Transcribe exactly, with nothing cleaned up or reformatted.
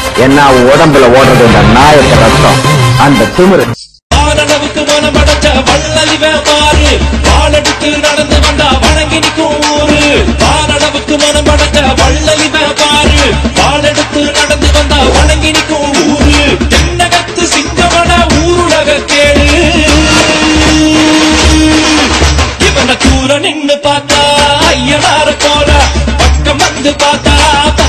என்ன உடம்புல ஓடுறது இந்த நாயக்க ரத்தம், அந்த திமிரு. வானளவுக்கு மனமடைச்ச வள்ளலிவ மாறு, வாழெடுத்து நடந்து வந்தா வணங்கி நிற்கும் ஊரு. வானளவுக்கு மனமடைச்ச வள்ளலிவ மாறு, வாழெடுத்து நடந்து வந்தா வணங்கி நிற்கும் ஊரு. தென்னகத்து சிங்கமன ஊருலக கேளு, இவனை தூர நின்னு பார்த்தா ஐயனார போல, பக்கம் வந்து பார்த்தா